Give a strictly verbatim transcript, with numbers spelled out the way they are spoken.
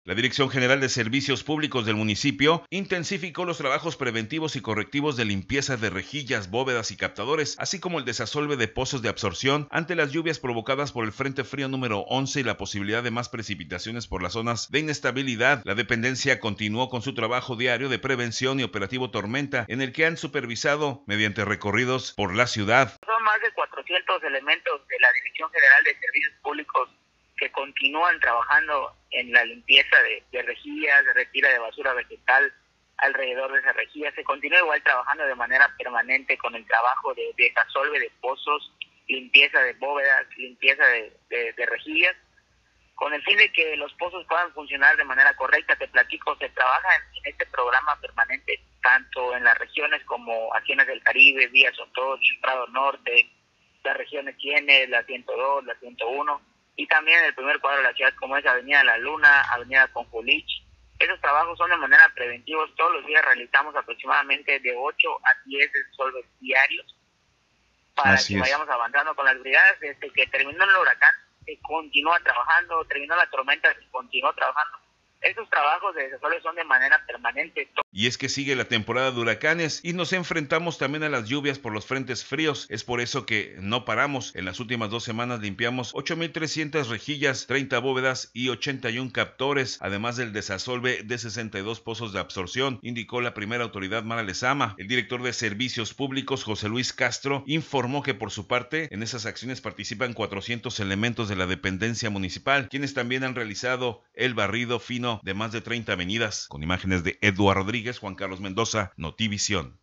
La Dirección General de Servicios Públicos del municipio intensificó los trabajos preventivos y correctivos de limpieza de rejillas, bóvedas y captadores, así como el desasolve de pozos de absorción ante las lluvias provocadas por el Frente Frío número once y la posibilidad de más precipitaciones por las zonas de inestabilidad. La dependencia continuó con su trabajo diario de prevención y operativo Tormenta, en el que han supervisado mediante recorridos por la ciudad. Son más de cuatrocientos elementos de la Dirección General de Servicios Públicos que continúan trabajando en la limpieza de, de rejillas, de retira de basura vegetal alrededor de esas rejillas. Se continúa igual trabajando de manera permanente con el trabajo de, de desasolve de pozos, limpieza de bóvedas, limpieza de, de, de rejillas, con el fin de que los pozos puedan funcionar de manera correcta. Te platico, se trabaja en, en este programa permanente tanto en las regiones como Haciendas del Caribe, Vía Sotol, Prado Norte, las regiones Tienes, la ciento dos, la ciento uno, y también en el primer cuadro de la ciudad, como es Avenida La Luna, Avenida Conjulich. Esos trabajos son de manera preventiva. Todos los días realizamos aproximadamente de ocho a diez desasolves diarios para Así que es. vayamos avanzando con las brigadas. Desde que terminó el huracán, se continúa trabajando, terminó la tormenta, se continuó trabajando. Estos trabajos de desasolve son de manera permanente. Y es que sigue la temporada de huracanes y nos enfrentamos también a las lluvias por los frentes fríos. Es por eso que no paramos. En las últimas dos semanas limpiamos ocho mil trescientas rejillas, treinta bóvedas y ochenta y uno captores, además del desasolve de sesenta y dos pozos de absorción, indicó la primera autoridad Mara Lezama. El director de Servicios Públicos, José Luis Castro, informó que por su parte en esas acciones participan cuatrocientos elementos de la dependencia municipal, quienes también han realizado el barrido fino de más de treinta avenidas. Con imágenes de Eduardo Rodríguez, Juan Carlos Mendoza, Notivisión.